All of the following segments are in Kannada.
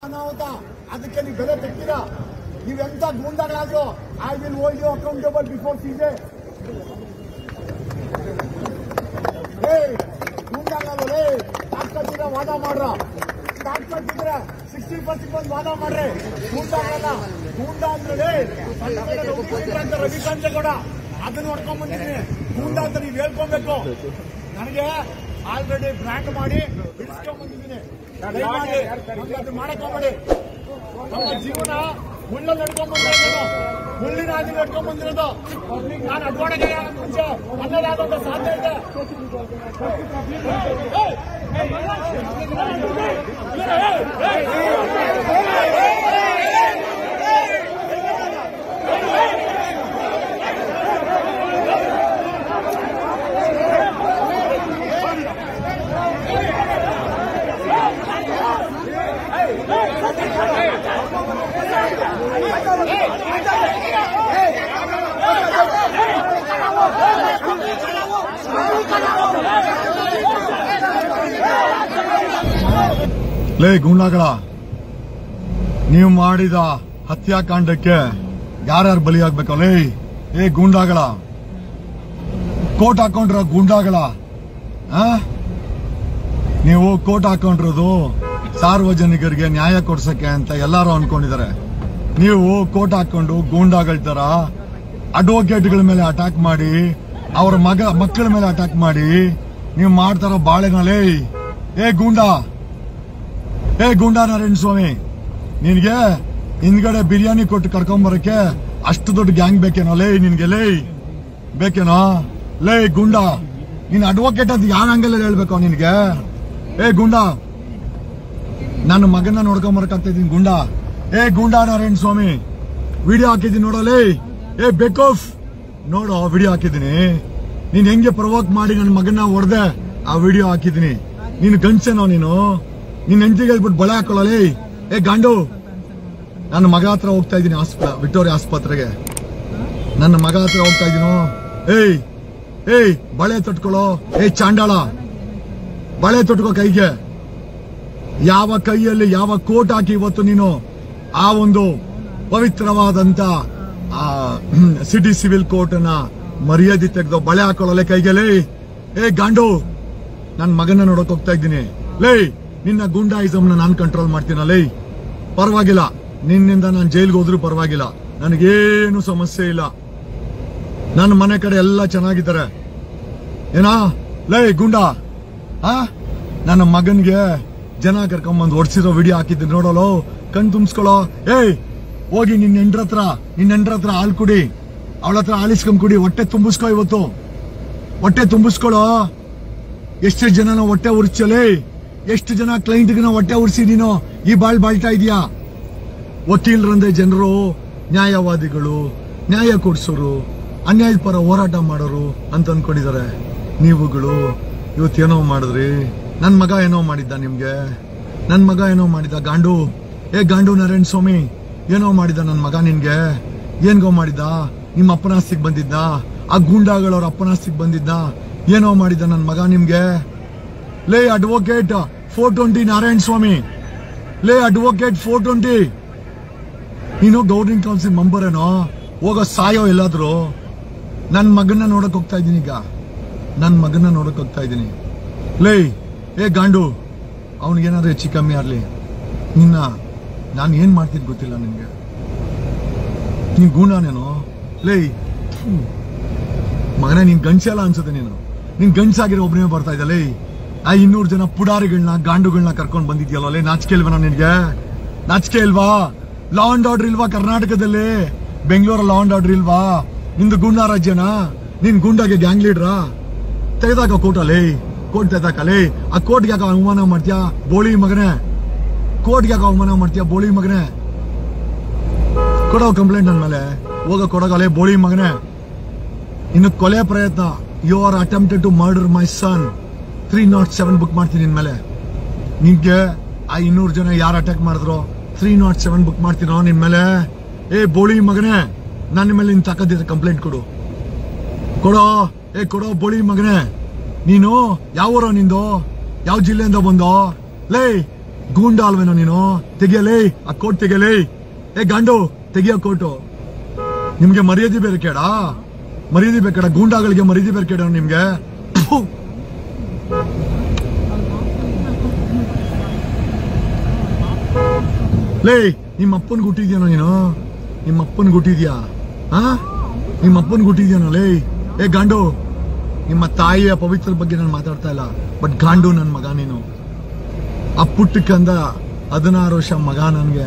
ಅನಾಹುತ ಅದಕ್ಕೆ ನೀವು ಬೆಲೆ ತೆಗ್ತೀರ. ನೀವೆಂತ ಗೂಂಡಾಗಳಾದ್ರು I will hold you accountable before CJ. ಗೂಂಡಾಗಳೇ ತಾಕತ್ತಿದ್ರೆ ವಾದ ಮಾಡ್ರ, ತಾಕತ್ತಿದ್ರೆ 60% ಬಂದು ವಾದ ಮಾಡ್ರಿ. ಗೂಂಡಾಗಳಲ್ಲ, ಗೂಂಡಾ ಅಂದ್ರೆ ರವಿಕಾಂತ್ ಕೂಡ ಅದನ್ನ ನೋಡ್ಕೊಂಡ್ ಬಂದಿದ್ದೀನಿ. ಗೂಂಡಾ ಅಂತ ನೀವು ಹೇಳ್ಕೊಬೇಕು. ನನಗೆ ಆಲ್ರೆಡಿ ಬ್ರ್ಯಾಂಡ್ ಮಾಡಿ ಬಿಡಿಸ್ಕೊಂಡ್ ಬಂದಿದ್ದೀನಿ. ಅದು ಮಾಡಕ್ ಹೋಗ್ಬೇಡಿ. ನಮ್ಮ ಜೀವನ ಮುಳ್ಳಲ್ಲಿ ನಡ್ಕೊಂಡ್ ಬಂದಿರೋದು, ಮುಳ್ಳಿನ ಹಾದಿ ನಡ್ಕೊಂಡ್ ಬಂದಿರೋದು. ನಾನು ಅಡ್ವಾಣೆಗೆ ಮುಂಚೆ ಅನ್ನೋದಾದಂತ ಸಾಧ್ಯ ಇದೆ. ಲೇ ಗೂಂಡಾಗಳ, ನೀವು ಮಾಡಿದ ಹತ್ಯಾಕಾಂಡಕ್ಕೆ ಯಾರ್ಯಾರು ಬಲಿಯಾಗಬೇಕು? ಲೇ ಗೂಂಡಾಗಳ, ಕೋಟ್ ಹಾಕೊಂಡ್ರ ಗೂಂಡಾಗಳ, ನೀವು ಕೋಟ್ ಹಾಕೊಂಡಿರೋದು ಸಾರ್ವಜನಿಕರಿಗೆ ನ್ಯಾಯ ಕೊಡ್ಸಕ್ಕೆ ಅಂತ ಎಲ್ಲಾರು ಅನ್ಕೊಂಡಿದ್ದಾರೆ. ನೀವು ಕೋಟ್ ಹಾಕೊಂಡು ಗೂಂಡಾಗಳ ತರ ಅಡ್ವೊಕೇಟ್ಗಳ ಮೇಲೆ ಅಟ್ಯಾಕ್ ಮಾಡಿ, ಅವರ ಮಕ್ಕಳ ಮೇಲೆ ಅಟ್ಯಾಕ್ ಮಾಡಿ ನೀವು ಮಾಡ್ತಾರೋ ಬಾಳೆನಲೇ. ಏ ಗೂಂಡಾ ನಾರಾಯಣ ಸ್ವಾಮಿ, ನಿನ್ಗೆ ಹಿಂದ್ಗಡೆ ಬಿರಿಯಾನಿ ಕೊಟ್ಟು ಕರ್ಕೊಂಬರಕ್ಕೆ ಅಷ್ಟು ದೊಡ್ಡ ಗ್ಯಾಂಗ್ ಬೇಕೇನೋ? ನಿನ್ಗೆ ಬೇಕೇನೋ? ಗೂಂಡಾ, ನೀನ್ ಅಡ್ವೊಕೇಟ್ ಅಂತ ಯಾವ ಆಂಗಲ್ ಹೇಳ್ಬೇಕು ನಿನ್ಗೆ? ಗೂಂಡಾ, ನನ್ನ ಮಗನ ನೋಡ್ಕೊಂಬರಕ್ಕಾಗ್ತಾ ಇದೀನಿ ಗೂಂಡಾ. ಗೂಂಡಾ ನಾರಾಯಣ ಸ್ವಾಮಿ, ವಿಡಿಯೋ ಹಾಕಿದೀನಿ ನೋಡೋಲೇ. ಬೇಕೋಫ್, ನೋಡೋ ವಿಡಿಯೋ ಹಾಕಿದೀನಿ. ನೀನ್ ಹೆಂಗೆ ಪ್ರವೋಕ್ ಮಾಡಿ ನನ್ನ ಮಗನ ಹೊಡೆದೆ, ಆ ವಿಡಿಯೋ ಹಾಕಿದೀನಿ. ನೀನು ಗಂಡ್ಸೇನೋ? ನಿನ್ ಹೆಂಡತಿಗೆ ಹೇಳ್ಬಿಟ್ಟು ಬಳೆ ಹಾಕೊಳ್ಳಲೇ. ಗಾಂಡು, ನನ್ನ ಮಗ ಹತ್ರ ಹೋಗ್ತಾ ಇದ್ದೀನಿ, ವಿಕ್ಟೋರಿಯಾ ಆಸ್ಪತ್ರೆಗೆ. ನನ್ನ ಮಗ ಹತ್ರ ಹೋಗ್ತಾ ಇದ್ದೀನೋ. ಬಳೆ ತೊಟ್ಕೊಳ್ಳೋ. ಚಾಂಡಾಳ, ಬಳೆ ತೊಟ್ಕೋ ಕೈಗೆ. ಯಾವ ಕೈಯಲ್ಲಿ ಯಾವ ಕೋಟ್ ಹಾಕಿ ಇವತ್ತು ನೀನು ಆ ಒಂದು ಪವಿತ್ರವಾದಂತ ಸಿಟಿ ಸಿವಿಲ್ ಕೋರ್ಟ್ ನ ಮರ್ಯಾದೆ ತೆಗೆದು ಬಳೆ ಹಾಕೊಳ್ಳಲೆ ಕೈಗೆಲೇ. ಗಾಂಡು, ನನ್ನ ಮಗನ ನೋಡಕ್ ಹೋಗ್ತಾ ಇದ್ದೀನಿ. ನಿನ್ನ ಗುಂಡಾಯಿಸಮ್ನ ನಾನು ಕಂಟ್ರೋಲ್ ಮಾಡ್ತೀನಲ್ಲೇ. ಪರವಾಗಿಲ್ಲ, ನಿನ್ನಿಂದ ನಾನು ಜೈಲ್ಗೆ ಹೋದ್ರೂ ಪರವಾಗಿಲ್ಲ, ನನಗೇನು ಸಮಸ್ಯೆ ಇಲ್ಲ. ನನ್ನ ಮನೆ ಕಡೆ ಎಲ್ಲ ಚೆನ್ನಾಗಿದ್ದಾರೆ. ಏನಾ ಗುಂಡಾ? ನನ್ನ ಮಗನ್ಗೆ ಜನ ಕರ್ಕೊಂಬಂದು ಹೊಡ್ಸಿರೋ ವಿಡಿಯೋ ಹಾಕಿದ್ದೀನಿ ನೋಡೋಲೋ. ಕಣ್ ತುಂಬಿಸ್ಕೊಳ್ಳೋ. ಹೋಗಿ ನಿನ್ನ ಹೆಂಡ್ರ ಹತ್ರ ಹಾಲು ಕುಡಿ, ಅವಳ ಹತ್ರ ಹಾಲಿಸ್ಕೊಂಡ್ ಕುಡಿ. ಹೊಟ್ಟೆ ತುಂಬಿಸ್ಕೊ, ಇವತ್ತು ಹೊಟ್ಟೆ ತುಂಬಿಸ್ಕೊಳ್ಳೋ. ಎಷ್ಟು ಜನನ ಹೊಟ್ಟೆ ಉರ್ಚಲೇ, ಎಷ್ಟು ಜನ ಕ್ಲೈಂಟ್ಗಿನ ಹೊಟ್ಟೆ ಉರ್ಸಿ ನೀನು ಈ ಬಾಳ್ತಾ ಇದೀಯಾ? ವಕೀಲರಂದ್ರೆ ಜನರು, ನ್ಯಾಯವಾದಿಗಳು, ನ್ಯಾಯ ಕೊಡ್ಸೋರು, ಅನ್ಯಾಯದ ಪರ ಹೋರಾಟ ಮಾಡೋರು ಅಂತ ಅನ್ಕೊಂಡಿದ್ದಾರೆ. ನೀವುಗಳು ಇವತ್ತೇನೋ ಮಾಡಿದ್ರಿ. ನನ್ ಮಗ ಏನೋ ಮಾಡಿದ್ದ ನಿಮ್ಗೆ? ನನ್ ಮಗ ಏನೋ ಮಾಡಿದ್ದ? ಗಾಂಡು, ಗಾಂಡು ನಾರಾಯಣ ಸ್ವಾಮಿ, ಏನೋ ಮಾಡಿದ ನನ್ ಮಗ ನಿನ್ಗೆ? ಏನ್ಗೋ ಮಾಡಿದ್ದ? ನಿಮ್ಮ ಅಪ್ಪನಾಸ್ತಿಗೆ ಬಂದಿದ್ದ? ಆ ಗೂಂಡಾಗಳವ್ರ ಅಪ್ಪನಾಸ್ತಿಗೆ ಬಂದಿದ್ದ? ಏನೋ ಮಾಡಿದ್ದ ನನ್ ಮಗ ನಿಮ್ಗೆ? ಅಡ್ವೊಕೇಟ್ 420 ನಾರಾಯಣ ಸ್ವಾಮಿ, ಅಡ್ವೊಕೇಟ್ 420, ನೀನು ಗವರ್ನಿಂಗ್ ಕೌನ್ಸಿಲ್ ಮೆಂಬರ್ ಏನೋ? ಹೋಗೋ ಸಾಯೋ ಎಲ್ಲಾದ್ರು. ನನ್ ಮಗನ್ನ ನೋಡಕ್ ಹೋಗ್ತಾ ಇದ್ದೀನಿ ಈಗ, ನನ್ ಮಗನ್ನ ನೋಡಕ್ ಹೋಗ್ತಾ ಇದ್ದೀನಿ. ಗಾಂಡು, ಅವನಿಗೇನಾದ್ರು ಹೆಚ್ಚು ಕಮ್ಮಿ ಆಗ್ಲಿ, ನಾನು ಏನ್ ಮಾಡ್ತೀನಿ ಗೊತ್ತಿಲ್ಲ ನಿನ್ಗೆ. ನೀನ್ ಗೂಂಡಾನೇನೋ? ಮಗನೇ, ನೀನ್ ಗಂಡ್ಸಲ್ಲ ಅನ್ಸುತ್ತೆ. ನೀನ್ ಗಂಡ್ಸಾಗಿರೋ ಒಬ್ಬನೇ ಬರ್ತಾ ಇದ್ದಲೇ. 200 ಜನ ಪುಡಾರಿಗಳನ್ನ, ಗಾಂಡುಗಳನ್ನ ಕರ್ಕೊಂಡ್ ಬಂದಿದ್ಯಲ್ಲ. ನಾಚಿಕೆ ಇಲ್ವಾ ನಿನ್ಗೆ? ನಾಚಿಕೆ ಇಲ್ವಾ? ಲಾ ಅಂಡ್ ಆರ್ಡರ್ ಇಲ್ವಾ ಕರ್ನಾಟಕದಲ್ಲಿ? ಬೆಂಗಳೂರ ಲಾ ಅಂಡ್ ಆರ್ಡರ್ ಇಲ್ವಾ? ನಿಂದು ಗೂಂಡಾ ರಾಜ್ಯನಾ? ನಿನ್ ಗೂಂಡಾಗೆ ಗ್ಯಾಂಗ್ ಲೀಡ್ರಾ? ತೆಗೆದಾಕ ಕೋರ್ಟಲ್ಲಿ, ಕೋರ್ಟ್ ತೆಗೆದಾಕಲೇ. ಆ ಕೋರ್ಟ್ಗೆ ಯಾಕೆ ಅವಮಾನ ಮಾಡ್ತೀಯಾ ಬೋಳಿ ಮಗನೇ? ಕೋರ್ಟ್ಗೆ ಯಾಕೆ ಅವಮಾನ ಮಾಡ್ತೀಯಾ ಬೋಳಿ ಮಗನೇ? ಕೊಡೋ ಕಂಪ್ಲೇಂಟ್ ನನ್ ಮೇಲೆ, ಹೋಗ ಕೊಡಗಲೇ ಬೋಳಿ ಮಗನೇ. ಇನ್ನು ಕೊಲೆ ಪ್ರಯತ್ನ, you are attempted to murder my son, 307 book ಮಾಡ್ತೀನಿ ನಿನ್ ಮೇಲೆ. ನಿನ್ಗೆ ಆ 200 ಜನ ಯಾರು ಅಟ್ಯಾಕ್ ಮಾಡಿದ್ರು 307 ಬುಕ್ ಮಾಡ್ತೀನೋ ನಿನ್ ಮೇಲೆ. ಬೋಳಿ ಮಗನೇ, ನನ್ನ ಮೇಲೆ ನಿನ್ ತಾಕತ್ತಿದ್ರೆ ಕಂಪ್ಲೇಂಟ್ ಕೊಡು. ಕೊಡೋ ಬೋಳಿ ಮಗನೇ. ನೀನು ಯಾವ ಊರೋ? ನಿಂದು ಯಾವ ಜಿಲ್ಲೆಯಿಂದ ಬಂದೋ? ಗೂಂಡ ಅಲ್ವೇನೋ ನೀನು? ತೆಗಿಯಲೇ ಆ ಕೋಟ್, ತೆಗಿಯಲೇ. ಏ ಗಾಂಡು, ತೆಗಿಯೋ ಕೋಟು. ನಿಮ್ಗೆ ಮರ್ಯಾದೆ ಬೇರೆ ಕೇಡ? ಮರ್ಯಾದೆ ಬೇಕೇಡ? ಗೂಂಡಾಗಳಿಗೆ ಮರ್ಯಾದೆ ಬೇರೆ ಕೇಡ ನಿಮ್ಗೆ? ಲೇ, ನಿಮ್ಮ ಅಪ್ಪನ್ ಗುಟ್ಟಿದ್ಯಾನೋ ನೀನು? ನಿಮ್ಮ ಅಪ್ಪನ್ ಗುಟ್ಟಿದ್ಯಾ? ನಿಮ್ಮ ಅಪ್ಪನ್ ಗುಟ್ಟಿದ್ಯಾನೋ ಲೇ? ಏ ಗಾಂಡು, ನಿಮ್ಮ ತಾಯಿಯ ಪವಿತ್ರ ಬಗ್ಗೆ ನಾನು ಮಾತಾಡ್ತಾ ಇಲ್ಲ, ಬಟ್ ಗಾಂಡು ನನ್ ಮಗ ನೀನು. ಆ ಪುಟ್ಟಕ್ಕಂದ 16 ವರ್ಷ ಮಗ ನನ್ಗೆ.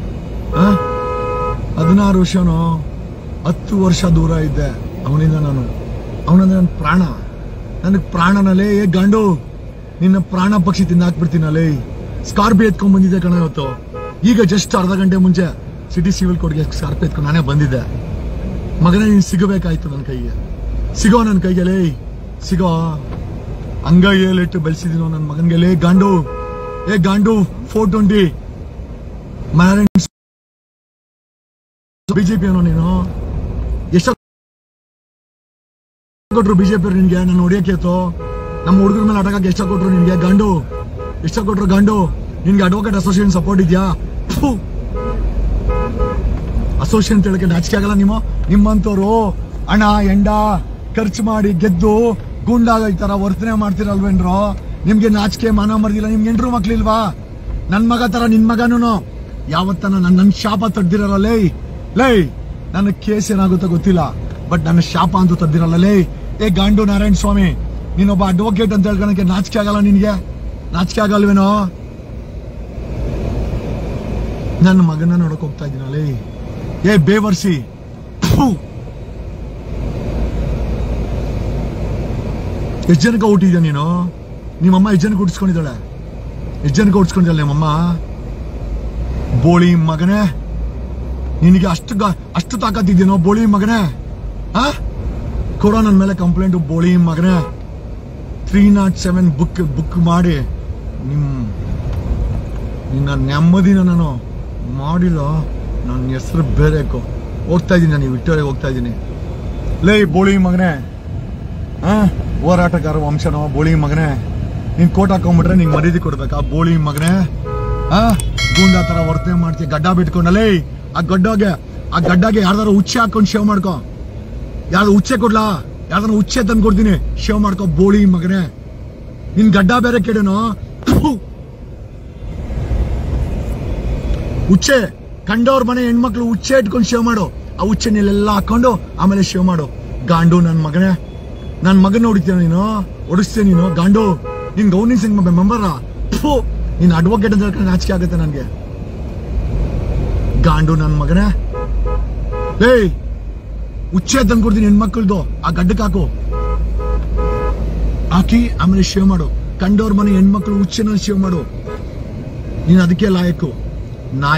16 ವರ್ಷನೋ, 10 ವರ್ಷ ದೂರ ಇದ್ದೆ ಅವನಿಂದ ನಾನು. ಅವನಂದ್ರೆ ನನ್ನ ಪ್ರಾಣ, ನನಗ್ ಪ್ರಾಣನಲ್ಲೇ. ಏ ಗಾಂಡು, ನಿನ್ನ ಪ್ರಾಣ ಪಕ್ಷಿ ತಿಂದಾಕ್ಬಿಡ್ತೀನಲ್ಲೇ. ಸ್ಕಾರ್ಪಿಯೋ ಎತ್ಕೊಂಡ್ ಬಂದಿದ್ದೆ ಕಣ ಇವತ್ತು. ಈಗ ಜಸ್ಟ್ ಅರ್ಧ ಗಂಟೆ ಮುಂಚೆ ಸಿಟಿ ಸಿವಿಲ್ ಕೋರ್ಟ್ಗೆ ಸ್ಕಾರ್ಪಿಯೋ ಎತ್ಕೊಂಡು ನಾನೇ ಬಂದಿದ್ದೆ. ಮಗನೇ, ನೀನ್ ಸಿಗಬೇಕಾಯ್ತು ನನ್ನ ಕೈಗೆ. ಸಿಗೋ ನನ್ನ ಕೈಗೆ ಲೇ, ಸಿಗೋ. ಅಂಗೈಯಲ್ಲಿಟ್ಟು ಬೆಳೆಸಿದೀನೋ ನನ್ನ ಮಗನ್ಗೆ ಲೇ ಗಾಂಡು. ಏ ಗಾಂಡು, 420 ಬಿಜೆಪಿ ಏನೋ ನೀನು? ಎಷ್ಟು ಕೊಟ್ರು ಬಿಜೆಪಿ ನಿನ್ಗೆ ನಾನು ಹೊಡಿಯಕೇತು? ನಮ್ಮ ಹುಡುಗರ ಮೇಲೆ ಅಟಕಕ್ಕೆ ಎಷ್ಟು ಕೊಟ್ರು ನಿನ್ಗೆ ಗಾಂಡು? ಎಷ್ಟು ಕೊಟ್ರು ಗಾಂಡು? ನಿನ್ಗೆ ಅಡ್ವೊಕೇಟ್ ಅಸೋಸಿಯೇಷನ್ ಸಪೋರ್ಟ್ ಇದೆಯಾ? ಅಸೋಸಿಯೇಷನ್ ಹೇಳಕ್ಕೆ ನಾಚಿಕೆ ಆಗಲ್ಲ ನಿಮ್ಮಂತವ್ರು? ಹಣ ಎಂಡ ಖರ್ಚು ಮಾಡಿ ಗೆದ್ದು ಗುಂಡಾಗ ಈ ತರ ವರ್ತನೆ ಮಾಡ್ತಿರಲ್ವೇನ್ರೋ? ನಿಮ್ಗೆ ನಾಚಿಕೆ ಮಾನ ಮರ್ದಿಲ್ಲ? ನಿಮ್ಗೆ ಎಂಟ್ರು ಮಕ್ಳಿಲ್ವಾ? ನನ್ ಮಗ ತರ ನಿನ್ ಮಗನೂ ಯಾವತ್ತನ ನನ್ನ ಶಾಪ ತಡ್ದಿರಲ್ಲ ಲೇ. ಲೇ, ನನ್ನ ಕೇಸ್ ಏನಾಗುತ್ತೋ ಗೊತ್ತಿಲ್ಲ, ಬಟ್ ನನ್ನ ಶಾಪ ಅಂತೂ ತದ್ದಿರಲ್ಲ ಲೇ. ಏ ಗಾಂಡು ನಾರಾಯಣ ಸ್ವಾಮಿ, ನೀನೊಬ್ಬ ಅಡ್ವೊಕೇಟ್ ಅಂತ ಹೇಳ್ಕೊಳಕ್ಕೆ ನಾಚಿಕೆ ಆಗಲ್ಲ ನಿನ್ಗೆ? ನಾಚಿಕೆ ಆಗಲ್ವೇನೋ? ನನ್ನ ಮಗನ ನೋಡಕ್ ಹೋಗ್ತಾ ಇದ್ದೀನಲ್ಲೇ. ಏ ಬೇವರ್ಸಿ, ಎಷ್ಟು ಜನಕ್ಕೆ ಹುಟ್ಟಿದ್ಯಾ ನೀನು? ನಿಮ್ಮಮ್ಮ ಎಷ್ಟು ಜನಕ್ಕೆ ಹುಟ್ಟಿಸ್ಕೊಂಡಿದ್ದಾಳೆ? ಎಷ್ಟು ಜನಕ್ಕೆ ಹುಟ್ಟಿಸ್ಕೊಂಡಿದ್ದಾಳೆ ನಿಮ್ಮಮ್ಮ? ಬೋಳಿ ಮಗನೇ, ನಿನಗೆ ಅಷ್ಟು ತಾಕತ್ತಿದ್ಯೇನೋ ಬೋಳಿ ಮಗನೇ? ಕೊಡೋ ನನ್ನ ಮೇಲೆ ಕಂಪ್ಲೇಂಟ್ ಬೋಳಿ ಮಗನೇ. 307 ಬುಕ್ ಮಾಡಿ ನಿನ್ನ ನೆಮ್ಮದಿನ ನಾನು ಮಾಡಿಲ್ಲ. ನನ್ನ ಹೆಸರು ಬೇರೆ ಹೋಗ್ತಾ ಇದ್ದೀನಿ, ನಾನು ವಿಕ್ಟೋರಿಯಾಗೆ ಹೋಗ್ತಾ ಇದ್ದೀನಿ. ಲೇ ಬೋಳಿ ಮಗನೇ, ಹೋರಾಟಗಾರ ವಂಶನೋ ಬೋಳಿ ಮಗನೇ. ನೀನ್ ಕೋಟ್ ಹಾಕೊಂಡ್ಬಿಟ್ರೆ ನಿಂಗೆ ಮರ್ಯಾದೆ ಕೊಡ್ಬೇಕಾ ಬೋಳಿ ಮಗನೇ? ಗೂಂಡಾ ತರ ವರ್ತನೆ ಮಾಡ್ತೀಯ, ಗಡ್ಡ ಬಿಟ್ಕೊಂಡಲೇ. ಆ ಗಡ್ಡಗೆ ಯಾರ್ದಾರು ಉಚ್ಚೆ ಹಾಕೊಂಡು ಶೇವ್ ಮಾಡ್ಕೊ. ಯಾರು ಉಚ್ಚೆ ಕೊಡ್ಲಾ? ಯಾರ್ದಾರು ಉಚ್ಚೆ ತಂದು ಕೊಡ್ತೀನಿ, ಶೇವ್ ಮಾಡ್ಕೊ ಬೋಳಿ ಮಗನೇ. ನಿನ್ ಗಡ್ಡ ಬೇರೆ ಕೇಳೇನೋ? ಉಚ್ಚೆ ಕಂಡವ್ರ ಮನೆ ಹೆಣ್ಮಕ್ಳು ಉಚ್ಚೆ ಇಟ್ಕೊಂಡು ಶೇವ್ ಮಾಡು. ಆ ಉಚ್ಚೆನೆಲ್ಲ ಹಾಕೊಂಡು ಆಮೇಲೆ ಶೇವ್ ಮಾಡು. ಗಾಂಡು ನನ್ ಮಗನೇ, ನನ್ ಮಗನ ಹೊಡಿತೀಯ ನೀನು? ಹೊಡಿಸ್ತೀಯ ನೀನು ಗಾಂಡು? ನಿನ್ ಗೌರ್ನಿಂಗ್ ಸಿಂಗ್ ಮೆಂಬರ್ ನೀನ್ ಅಡ್ವೊಕೇಟ್ ಅಂತ ಹೇಳ್ಕೊಂಡು ನಾಚಿಕೆ ಆಗುತ್ತೆ ನನ್ಗೆ. ಗಾಂಡು ನನ್ ಮಗನೇ. ಲೇ, ಉಚ್ಚೆ ತಂದ್ಕೊಡ್ತೀನಿ ಹೆಣ್ಮಕ್ಳದು. ಆ ಗಡ್ಡಕ್ಕೆ ಹಾಕಿ ಆಮೇಲೆ ಶೇವ್ ಮಾಡು. ಕಂಡವ್ರ ಮನೆ ಹೆಣ್ಮಕ್ಳು ಉಚ್ಚೆನ ಶೇವ್ ಮಾಡು. ನೀನ್ ಅದಕ್ಕೆ ಲಾಯಕ್ಕು.